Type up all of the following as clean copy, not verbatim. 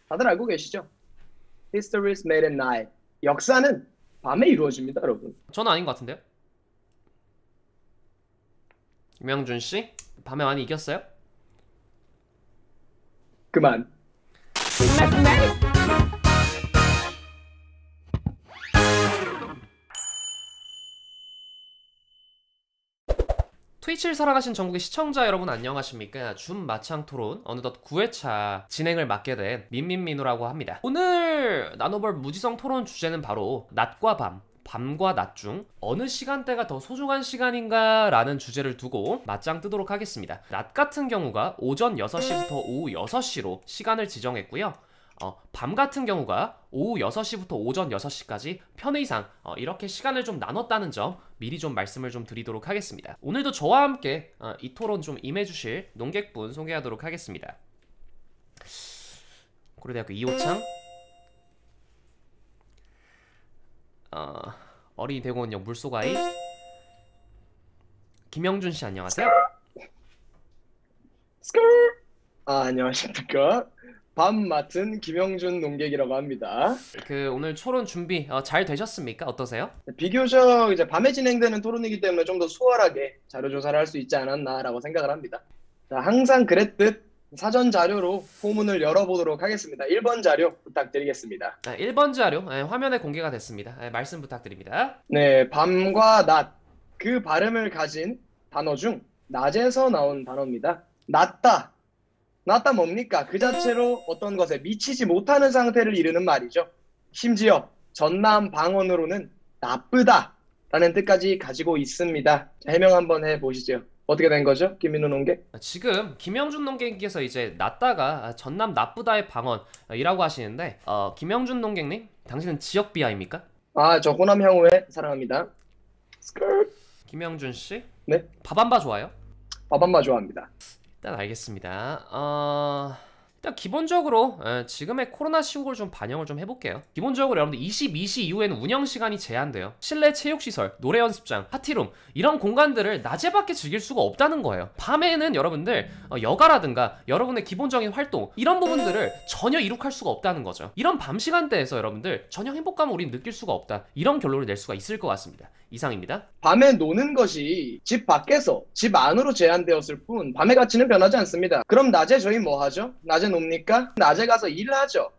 다들 알고 계시죠? History is made at night. 역사는 밤에 이루어집니다, 여러분. 저는 아닌 것 같은데요? 김영준 씨, 밤에 많이 이겼어요? 그만. 트위치를 살아가신 전국의 시청자 여러분 안녕하십니까? 준마창 토론 어느덧 9회차 진행을 맡게 된 민민민우라고 합니다. 오늘 나눠볼 무지성 토론 주제는 바로 낮과 밤, 밤과 낮 중 어느 시간대가 더 소중한 시간인가 라는 주제를 두고 맞짱 뜨도록 하겠습니다. 낮 같은 경우가 오전 6시부터 오후 6시로 시간을 지정했고요. 밤 같은 경우가 오후 6시부터 오전 6시까지 편의 이상 이렇게 시간을 좀 나눴다는 점 미리 좀 말씀을 좀 드리도록 하겠습니다. 오늘도 저와 함께 이 토론 좀 임해주실 논객분 소개하도록 하겠습니다. 고려대학교 이호창, 어린이 대공원역 물소가이, 김영준 씨 안녕하세요. 안녕하십니까. 밤 맡은 김영준 농객이라고 합니다. 오늘 토론 준비 잘 되셨습니까? 어떠세요? 비교적 이제 밤에 진행되는 토론이기 때문에 좀 더 수월하게 자료 조사를 할 수 있지 않았나라고 생각을 합니다. 자, 항상 그랬듯 사전 자료로 포문을 열어보도록 하겠습니다. 1번 자료 부탁드리겠습니다. 1번 자료 화면에 공개가 됐습니다. 말씀 부탁드립니다. 네, 밤과 낮, 그 발음을 가진 단어 중 낮에서 나온 단어입니다. 낮다. 낮다 뭡니까? 그 자체로 어떤 것에 미치지 못하는 상태를 이르는 말이죠. 심지어 전남 방언으로는 나쁘다 라는 뜻까지 가지고 있습니다. 자, 해명 한번 해보시죠. 어떻게 된 거죠? 김민우 농객? 지금 김영준 농객님께서 이제 낮다가 전남 나쁘다의 방언이라고 하시는데 김영준 농객님, 당신은 지역 비하입니까? 저 호남 향후에 사랑합니다. 스컬. 김영준 씨? 네? 밥한바 좋아요? 밥한바 좋아합니다. 일단 알겠습니다. 일단 기본적으로 지금의 코로나 시국을 좀 반영을 좀 해볼게요. 기본적으로 여러분들 22시 이후에는 운영시간이 제한돼요. 실내 체육시설, 노래 연습장, 파티룸 이런 공간들을 낮에밖에 즐길 수가 없다는 거예요. 밤에는 여러분들 여가라든가 여러분의 기본적인 활동 이런 부분들을 전혀 이룩할 수가 없다는 거죠. 이런 밤 시간대에서 여러분들 전혀 행복감을 우리는 느낄 수가 없다, 이런 결론을 낼 수가 있을 것 같습니다. 이상입니다. 밤에 노는 것이 집 밖에서 집 안으로 제한되었을 뿐 밤의 가치는 변하지 않습니다. 그럼 낮에 저희 뭐 하죠? 낮에 놉니까? 낮에 가서 일하죠.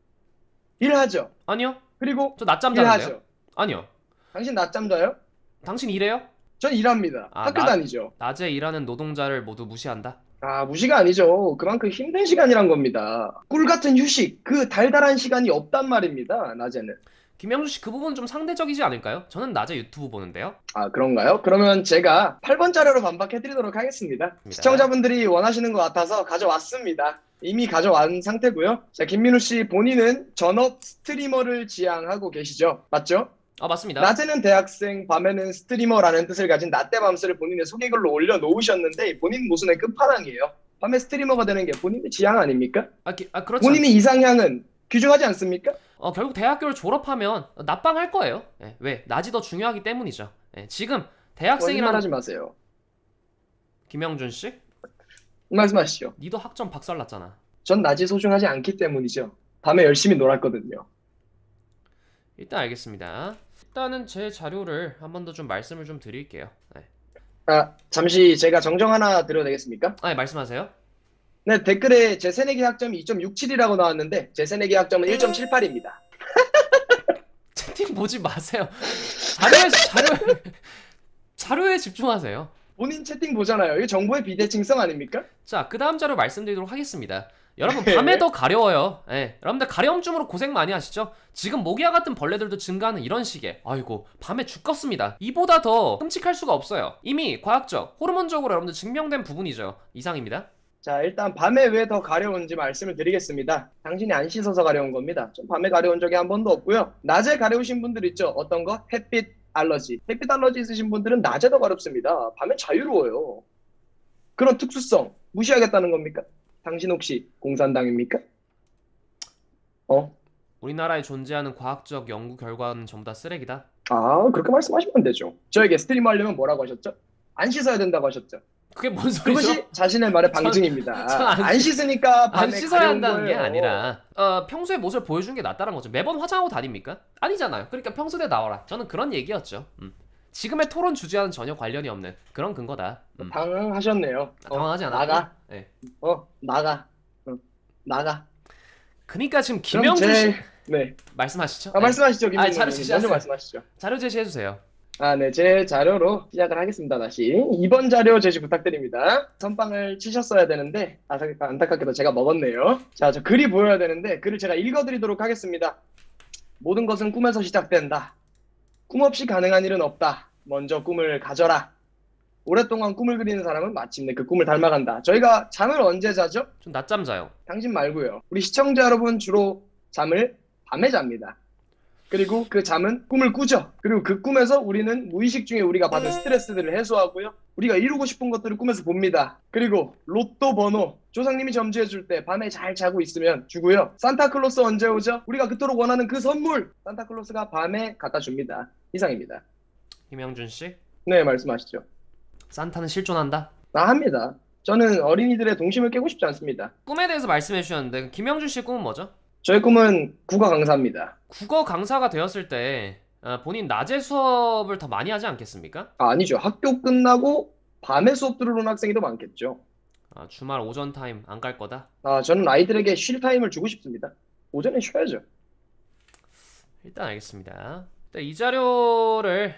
일하죠. 아니요. 그리고 저 낮잠 자는데요? 일하죠. 아니요. 당신 낮잠 자요? 당신 일해요? 전 일합니다. 학교 다니죠. 낮에 일하는 노동자를 모두 무시한다? 무시가 아니죠. 그만큼 힘든 시간이란 겁니다. 꿀 같은 휴식, 그 달달한 시간이 없단 말입니다. 낮에는. 김영준 씨, 그 부분은 좀 상대적이지 않을까요? 저는 낮에 유튜브 보는데요. 그런가요? 그러면 제가 8번 자료로 반박해드리도록 하겠습니다. 시청자분들이 원하시는 것 같아서 가져왔습니다. 이미 가져온 상태고요. 자, 김민우 씨 본인은 전업 스트리머를 지향하고 계시죠? 맞죠? 맞습니다. 낮에는 대학생, 밤에는 스트리머라는 뜻을 가진 낮대밤스를 본인의 소개글로 올려놓으셨는데 본인 모순의 끝판왕이에요. 밤에 스트리머가 되는 게 본인의 지향 아닙니까? 그렇죠. 본인의 이상향은 귀중하지 않습니까? 결국 대학교를 졸업하면 낮방 할 거예요. 왜? 낮이 더 중요하기 때문이죠. 지금 대학생이라는... 하지 마세요. 김영준 씨? 말씀하시죠. 니도 학점 박살났잖아. 전 낮이 소중하지 않기 때문이죠. 밤에 열심히 놀았거든요. 일단 알겠습니다. 일단은 제 자료를 한 번 더 좀 말씀을 좀 드릴게요. 잠시 제가 정정 하나 드려도 되겠습니까? 말씀하세요. 네, 댓글에 제 새내기 학점이 2.67이라고 나왔는데 제 새내기 학점은 1.78입니다. 채팅 보지 마세요. 자료에 집중하세요. 본인 채팅 보잖아요. 이게 정보의 비대칭성 아닙니까? 자, 그 다음 자료 말씀드리도록 하겠습니다. 여러분, 밤에 더 가려워요. 여러분들 가려움증으로 고생 많이 하시죠? 지금 모기와 같은 벌레들도 증가하는 이런 시기에 아이고 밤에 죽겠습니다. 이보다 더 끔찍할 수가 없어요. 이미 과학적, 호르몬적으로 여러분들 증명된 부분이죠. 이상입니다. 자, 일단 밤에 왜 더 가려운지 말씀을 드리겠습니다. 당신이 안 씻어서 가려운 겁니다. 전 밤에 가려운 적이 한 번도 없고요. 낮에 가려우신 분들 있죠? 어떤 거? 햇빛 알러지. 햇빛 알러지 있으신 분들은 낮에 더 가렵습니다. 밤엔 자유로워요. 그런 특수성 무시하겠다는 겁니까? 당신 혹시 공산당입니까? 우리나라에 존재하는 과학적 연구 결과는 전부 다 쓰레기다? 그렇게 말씀하시면 안 되죠. 저에게 스트리머 하려면 뭐라고 하셨죠? 안 씻어야 된다고 하셨죠? 그게 뭔 소리죠? 그것이 자신의 말의 전 방증입니다. 안 안 씻으니까 안 밤에 씻어야 가려운 한다는 게 거예요. 아니라 평소에 모습을 보여주는 게 낫다는 거죠. 매번 화장하고 다닙니까? 아니잖아요. 그러니까 평소에 나와라. 저는 그런 얘기였죠. 지금의 토론 주제와는 전혀 관련이 없는 그런 근거다. 당황하셨네요. 당황하지 않았고. 나가. 네. 나가. 나가. 그러니까 지금 그럼 김영준 씨 네. 말씀하시죠. 말씀하시죠, 김민호 자료 의원님. 제시하세요. 먼저 말씀하시죠. 자료 제시해 주세요. 네, 제 자료로 시작을 하겠습니다. 다시 2번 자료 제시 부탁드립니다. 선빵을 치셨어야 되는데 안타깝게도 제가 먹었네요. 자, 저 글이 보여야 되는데 글을 제가 읽어드리도록 하겠습니다. 모든 것은 꿈에서 시작된다. 꿈 없이 가능한 일은 없다. 먼저 꿈을 가져라. 오랫동안 꿈을 그리는 사람은 마침내 그 꿈을 닮아간다. 저희가 잠을 언제 자죠? 좀 낮잠 자요. 당신 말고요. 우리 시청자 여러분 주로 잠을 밤에 잡니다. 그리고 그 잠은 꿈을 꾸죠. 그리고 그 꿈에서 우리는 무의식 중에 우리가 받은 스트레스들을 해소하고요. 우리가 이루고 싶은 것들을 꿈에서 봅니다. 그리고 로또 번호 조상님이 점주해 줄 때 밤에 잘 자고 있으면 주고요. 산타클로스 언제 오죠? 우리가 그토록 원하는 그 선물 산타클로스가 밤에 갖다 줍니다. 이상입니다. 김영준 씨, 네, 말씀하시죠. 산타는 실존한다. 합니다. 저는 어린이들의 동심을 깨고 싶지 않습니다. 꿈에 대해서 말씀해 주셨는데 김영준 씨의 꿈은 뭐죠? 저의 꿈은 국어 강사입니다. 국어 강사가 되었을 때 본인 낮에 수업을 더 많이 하지 않겠습니까? 아니죠. 학교 끝나고 밤에 수업 들으러 오는 학생이 더 많겠죠. 주말 오전 타임 안 깔 거다? 저는 아이들에게 쉴 타임을 주고 싶습니다. 오전에 쉬어야죠. 일단 알겠습니다. 이 자료를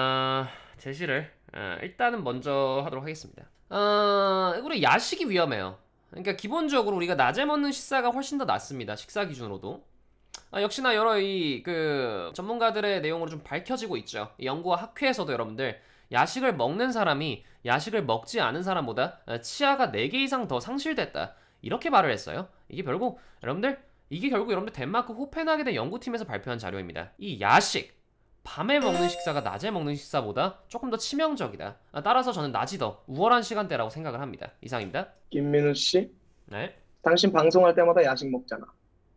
제시를 일단은 먼저 하도록 하겠습니다. 우리 야식이 위험해요. 그러니까 기본적으로 우리가 낮에 먹는 식사가 훨씬 더 낫습니다. 식사 기준으로도. 역시나 여러 그 전문가들의 내용으로 좀 밝혀지고 있죠. 이 연구와 학회에서도 여러분들 야식을 먹는 사람이 야식을 먹지 않은 사람보다 치아가 4개 이상 더 상실됐다. 이렇게 말을 했어요. 이게 결국 여러분들 덴마크 호펜하겐의 연구팀에서 발표한 자료입니다. 이 야식, 밤에 먹는 식사가 낮에 먹는 식사보다 조금 더 치명적이다. 따라서 저는 낮이 더 우월한 시간대라고 생각을 합니다. 이상입니다. 김민우 씨, 네. 당신 방송할 때마다 야식 먹잖아.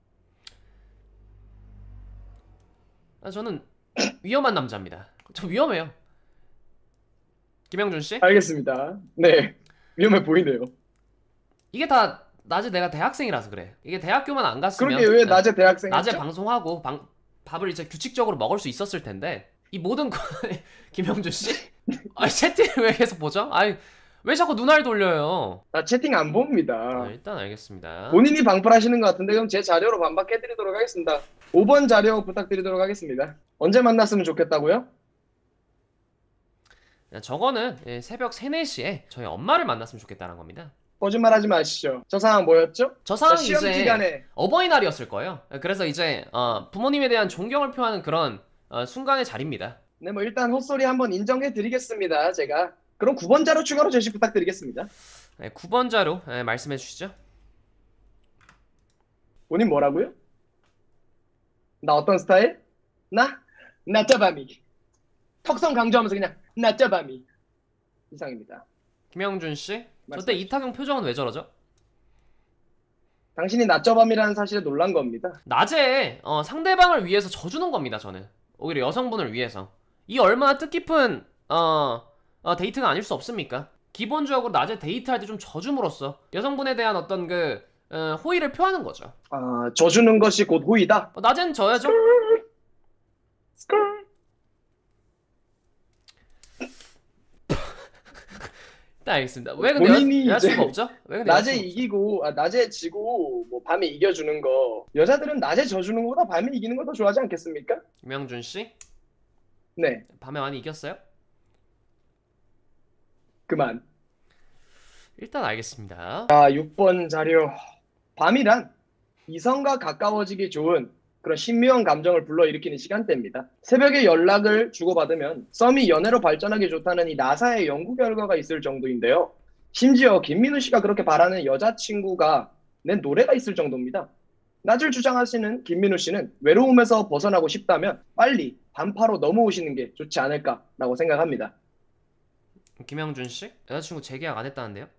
저는 위험한 남자입니다. 저 위험해요. 김영준 씨? 알겠습니다. 네, 위험해 보이네요. 이게 다 낮에 내가 대학생이라서 그래. 이게 대학교만 안 갔으면 그러게 왜 낮에 대학생 낮에 했죠? 방송하고 밥을 이제 규칙적으로 먹을 수 있었을 텐데 이 모든 김영준 씨? 채팅을 왜 계속 보죠? 왜 자꾸 눈알 돌려요? 나 채팅 안 봅니다. 일단 알겠습니다. 본인이 방풀하시는 것 같은데 그럼 제 자료로 반박해드리도록 하겠습니다. 5번 자료 부탁드리도록 하겠습니다. 언제 만났으면 좋겠다고요? 저거는 새벽 3, 4시에 저희 엄마를 만났으면 좋겠다는 겁니다. 거짓말하지 마시죠. 저 상황 뭐였죠? 저 상황이 시험 이제 기간에 어버이날이었을 거예요. 그래서 이제 부모님에 대한 존경을 표하는 그런 순간의 자리입니다. 네, 뭐 일단 헛소리 한번 인정해드리겠습니다. 제가 그럼 9번 자료 추가로 제시 부탁드리겠습니다. 9번 자료 말씀해 주시죠. 본인 뭐라고요? 나 어떤 스타일? 나짜밤이 턱선 강조하면서 그냥 나짜밤이 이상입니다. 김영준 씨, 저 때 말씀하시죠. 이타경 표정은 왜 저러죠? 당신이 나짜밤이라는 사실에 놀란 겁니다. 낮에 상대방을 위해서 져주는 겁니다. 저는 오히려 여성분을 위해서. 이 얼마나 뜻깊은 데이트가 아닐 수 없습니까? 기본적으로 낮에 데이트할 때 좀 져줌으로써 여성분에 대한 어떤 그 호의를 표하는 거죠. 져주는 것이 곧 호의다. 낮엔 져야죠. 스컬. 네, 알겠습니다. 왜 근데 본인이 여자친구 이제 없죠? 왜 근데 낮에 여자친구 이기고 낮에 지고 뭐 밤에 이겨주는 거 여자들은 낮에 져주는 거보다 밤에 이기는 걸 더 좋아하지 않겠습니까? 없죠? 김영준 씨, 네, 밤에 많이 이겼어요? 그만. 일단 알겠습니다. 6번 자료. 밤이란 이성과 가까워지기 좋은 그런 신묘한 감정을 불러일으키는 시간대입니다. 새벽에 연락을 주고받으면 썸이 연애로 발전하기 좋다는 이 나사의 연구 결과가 있을 정도인데요. 심지어 김민우 씨가 그렇게 바라는 여자친구가 낸 노래가 있을 정도입니다. 낮을 주장하시는 김민우 씨는 외로움에서 벗어나고 싶다면 빨리 반파로 넘어오시는 게 좋지 않을까라고 생각합니다. 김영준 씨, 여자친구 재계약 안 했다는데요?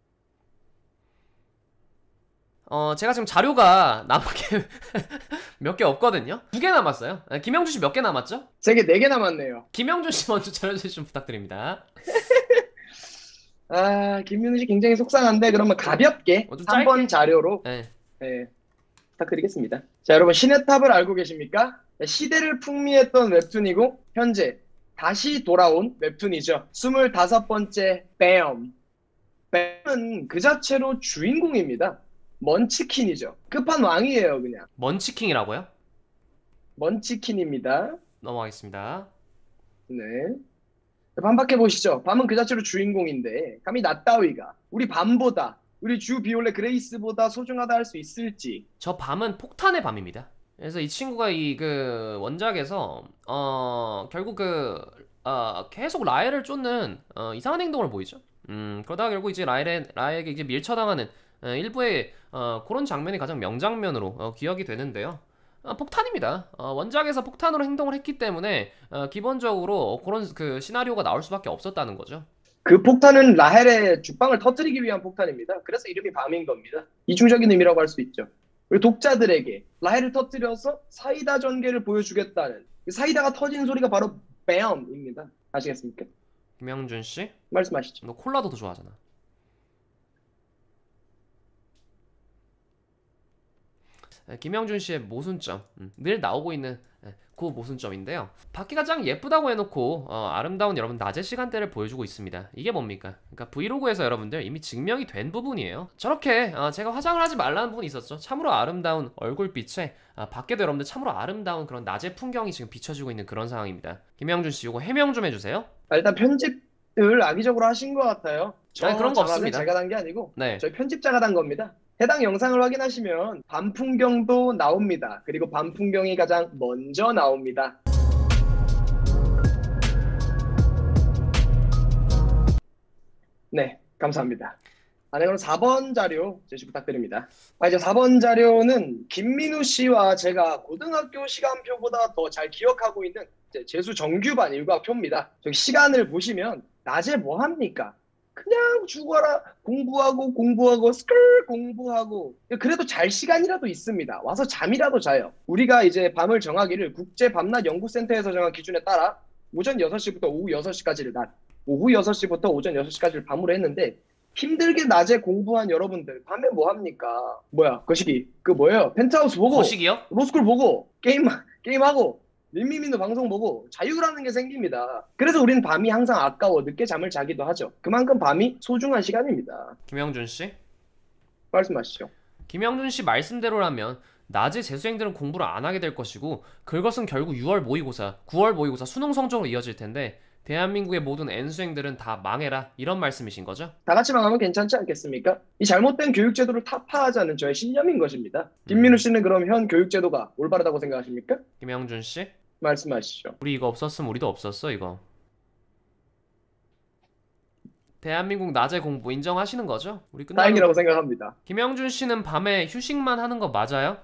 제가 지금 자료가 남은 게 몇 개 없거든요? 2개 남았어요. 김영준 씨 몇 개 남았죠? 3개, 4개 남았네요. 김영준 씨 먼저 자료 제시 좀 부탁드립니다. 아, 김민우 씨 굉장히 속상한데 그러면 가볍게 좀 3번 짧게. 자료로 네. 네, 부탁드리겠습니다. 자, 여러분 신의 탑을 알고 계십니까? 네, 시대를 풍미했던 웹툰이고 현재 다시 돌아온 웹툰이죠. 25번째 뱀. 뱀은 그 자체로 주인공입니다. 먼치킨이죠. 끝판왕이에요, 그냥. 먼치킹이라고요? 먼치킨입니다. 넘어가겠습니다. 네. 반박해 보시죠. 밤은 그 자체로 주인공인데 감히 나 따위가 우리 밤보다 우리 주 비올레 그레이스보다 소중하다 할 수 있을지. 저 밤은 폭탄의 밤입니다. 그래서 이 친구가 이 그 원작에서 결국 계속 라엘을 쫓는 이상한 행동을 보이죠. 그러다가 결국 이제 라엘에게 이제 밀쳐당하는 일부의 그런 장면이 가장 명장면으로 기억이 되는데요. 폭탄입니다. 원작에서 폭탄으로 행동을 했기 때문에 기본적으로 그런 그 시나리오가 나올 수밖에 없었다는 거죠. 그 폭탄은 라헬의 죽방을 터뜨리기 위한 폭탄입니다. 그래서 이름이 밤인 겁니다. 이중적인 의미라고 할 수 있죠. 그리고 독자들에게 라헬을 터뜨려서 사이다 전개를 보여주겠다는 그 사이다가 터지는 소리가 바로 뱀입니다. 아시겠습니까? 김영준 씨, 말씀하시죠. 너 콜라도 더 좋아하잖아. 김영준 씨의 모순점, 늘 나오고 있는 그 모순점인데요. 밖이 가장 예쁘다고 해놓고 아름다운 여러분 낮의 시간대를 보여주고 있습니다. 이게 뭡니까? 그러니까 브이로그에서 여러분들 이미 증명이 된 부분이에요. 저렇게 제가 화장을 하지 말라는 부분이 있었죠. 참으로 아름다운 얼굴빛에 밖에도 여러분들 참으로 아름다운 그런 낮의 풍경이 지금 비춰지고 있는 그런 상황입니다. 김영준 씨, 이거 해명 좀 해주세요. 일단 편집을 악의적으로 하신 것 같아요. 아니, 그런 거 장안을 없습니다. 제가 단 게 아니고 네. 저희 편집자가 단 겁니다. 해당 영상을 확인하시면 밤 풍경도 나옵니다. 그리고 밤 풍경이 가장 먼저 나옵니다. 네, 감사합니다. 네, 그럼 4번 자료 제시 부탁드립니다. 이제 4번 자료는 김민우 씨와 제가 고등학교 시간표보다 더 잘 기억하고 있는 재수 정규반 일과표입니다. 저기 시간을 보시면 낮에 뭐 합니까? 그냥 죽어라 공부하고 스컬 공부하고 그래도 잘 시간이라도 있습니다. 와서 잠이라도 자요. 우리가 이제 밤을 정하기를 국제 밤낮 연구센터에서 정한 기준에 따라 오전 6시부터 오후 6시까지를 낮, 오후 6시부터 오전 6시까지를 밤으로 했는데 힘들게 낮에 공부한 여러분들 밤에 뭐 합니까? 뭐야 거시기 그 뭐예요? 펜트하우스 보고 거식이요? 로스쿨 보고 게임하고 민미민도 방송 보고 자유라는 게 생깁니다. 그래서 우리는 밤이 항상 아까워 늦게 잠을 자기도 하죠. 그만큼 밤이 소중한 시간입니다. 김영준 씨? 말씀하시죠. 김영준 씨 말씀대로라면 낮에 재수생들은 공부를 안 하게 될 것이고 그것은 결국 6월 모의고사, 9월 모의고사 수능 성적으로 이어질 텐데 대한민국의 모든 N수생들은 다 망해라 이런 말씀이신 거죠? 다 같이 망하면 괜찮지 않겠습니까? 이 잘못된 교육제도를 타파하자는 저의 신념인 것입니다. 김민우 씨는 그럼 현 교육제도가 올바르다고 생각하십니까? 김영준 씨? 말씀하시죠. 우리 이거 없었으면 우리도 없었어 이거. 대한민국 낮에 공부 인정하시는 거죠? 우리 끝나고 다행이라고 생각합니다. 김영준 씨는 밤에 휴식만 하는 거 맞아요?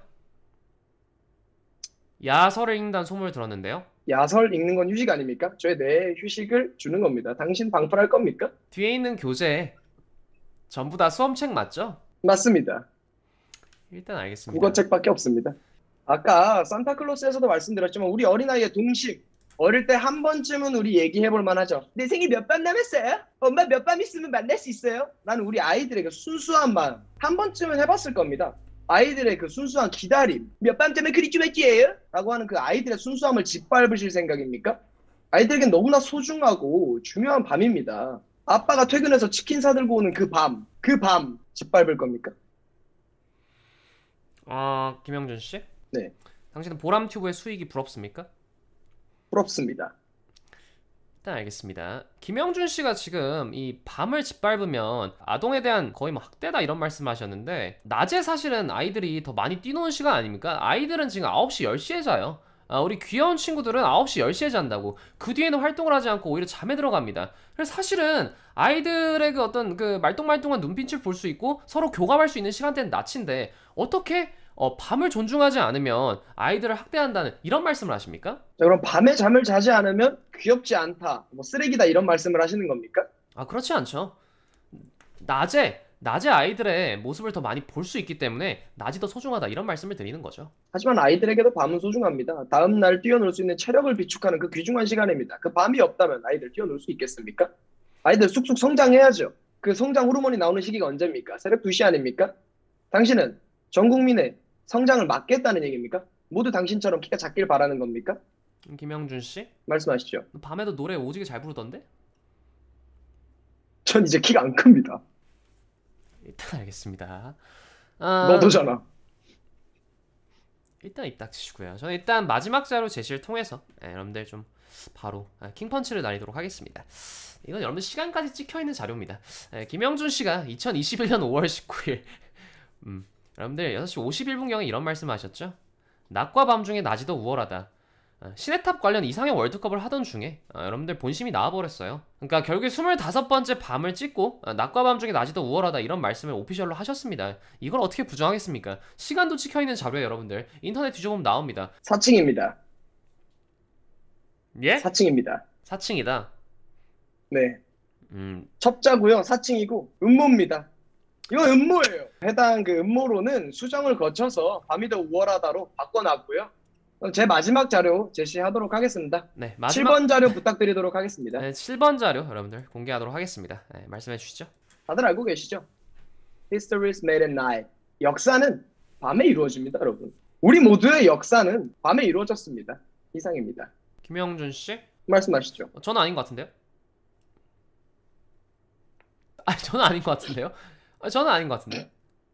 야설을 읽는다는 소문을 들었는데요. 야설 읽는 건 휴식 아닙니까? 저의 뇌에 휴식을 주는 겁니다. 당신 방풀할 겁니까? 뒤에 있는 교재 전부 다 수험책 맞죠? 맞습니다. 일단 알겠습니다. 국어책밖에 없습니다. 아까 산타클로스에서도 말씀드렸지만 우리 어린아이의 동심 어릴 때 한 번쯤은 우리 얘기해볼 만하죠. 내 생일 몇 밤 남았어요? 엄마 몇 밤 있으면 만날 수 있어요? 라는 우리 아이들의 그 순수한 마음 한 번쯤은 해봤을 겁니다. 아이들의 그 순수한 기다림 몇 밤쯤에 그리 좀 할게요? 라고 하는 그 아이들의 순수함을 짓밟으실 생각입니까? 아이들에겐 너무나 소중하고 중요한 밤입니다. 아빠가 퇴근해서 치킨 사들고 오는 그 밤 짓밟을 겁니까? 김영준 씨? 네. 당신은 보람튜브의 수익이 부럽습니까? 부럽습니다. 일단 알겠습니다. 김영준 씨가 지금 이 밤을 짓밟으면 아동에 대한 거의 뭐 학대다 이런 말씀하셨는데 낮에 사실은 아이들이 더 많이 뛰노는 시간 아닙니까? 아이들은 지금 9시 10시에 자요. 우리 귀여운 친구들은 9시 10시에 잔다고. 그 뒤에는 활동을 하지 않고 오히려 잠에 들어갑니다. 그래서 사실은 아이들의 그 어떤 그 말똥말똥한 눈빛을 볼 수 있고 서로 교감할 수 있는 시간대는 낮인데 어떻게 밤을 존중하지 않으면 아이들을 학대한다는 이런 말씀을 하십니까? 자, 그럼 밤에 잠을 자지 않으면 귀엽지 않다, 뭐 쓰레기다 이런 말씀을 하시는 겁니까? 그렇지 않죠. 낮에 아이들의 모습을 더 많이 볼 수 있기 때문에 낮이 더 소중하다 이런 말씀을 드리는 거죠. 하지만 아이들에게도 밤은 소중합니다. 다음 날 뛰어놀 수 있는 체력을 비축하는 그 귀중한 시간입니다. 그 밤이 없다면 아이들 뛰어놀 수 있겠습니까? 아이들 쑥쑥 성장해야죠. 그 성장 호르몬이 나오는 시기가 언제입니까? 새벽 2시 아닙니까? 당신은 전 국민의 성장을 막겠다는 얘기입니까? 모두 당신처럼 키가 작길 바라는 겁니까? 김영준 씨? 말씀하시죠. 밤에도 노래 오지게 잘 부르던데? 전 이제 키가 안 큽니다. 일단 알겠습니다. 너도잖아. 일단 입 닥치시고요. 저는 일단 마지막 자료 제시를 통해서 여러분들 좀 바로 킹펀치를 날리도록 하겠습니다. 이건 여러분들 시간까지 찍혀있는 자료입니다. 김영준 씨가 2021년 5월 19일 여러분들 6시 51분경에 이런 말씀을 하셨죠? 낮과 밤 중에 낮이 더 우월하다. 시네탑 관련 이상형 월드컵을 하던 중에 여러분들 본심이 나와버렸어요. 그러니까 결국에 25번째 밤을 찍고 낮과 밤 중에 낮이 더 우월하다 이런 말씀을 오피셜로 하셨습니다. 이걸 어떻게 부정하겠습니까? 시간도 찍혀있는 자료에 여러분들 인터넷 뒤져보면 나옵니다. 4층입니다. 예? 4층입니다. 4층이다. 네. 음, 첩자고요. 4층이고 음모입니다. 이건 음모예요. 해당 그 음모론은 수정을 거쳐서 밤이 더 우월하다로 바꿔놨고요. 제 마지막 자료 제시하도록 하겠습니다. 네, 마지막 7번 자료 부탁드리도록 하겠습니다. 7번 자료 여러분들 공개하도록 하겠습니다. 말씀해 주시죠. 다들 알고 계시죠? History is made at night. 역사는 밤에 이루어집니다, 여러분. 우리 모두의 역사는 밤에 이루어졌습니다. 이상입니다. 김영준 씨? 말씀하시죠. 저는 아닌 것 같은데요? 저는 아닌 것 같은데요? 저는 아닌 것 같은데요?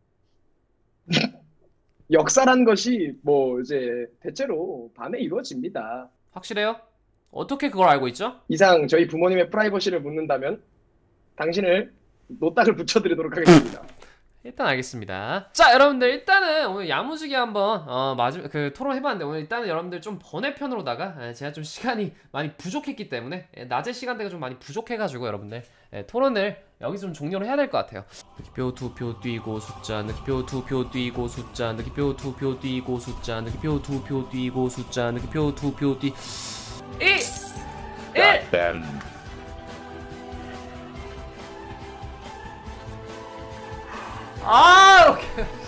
역사란 것이 뭐 이제 대체로 밤에 이루어집니다. 확실해요? 어떻게 그걸 알고 있죠? 이상 저희 부모님의 프라이버시를 묻는다면 당신을 노딱을 붙여드리도록 하겠습니다. 일단 알겠습니다. 자, 여러분들 일단은 오늘 야무지게 한번 토론 해봤는데 오늘 일단은 여러분들 좀 번외편으로다가 제가 좀 시간이 많이 부족했기 때문에 낮의 시간대가 좀 많이 부족해가지고 여러분들 토론을 여기서 좀 종료를 해야 될 것 같아요. 느낌표 2표 뛰고 숫자, 느낌표 2표 뛰고 숫자, 느낌표 2표 뛰고 숫자, 느낌표 2표 뛰고 숫자, 느낌표 2표 뛰 1 오케이.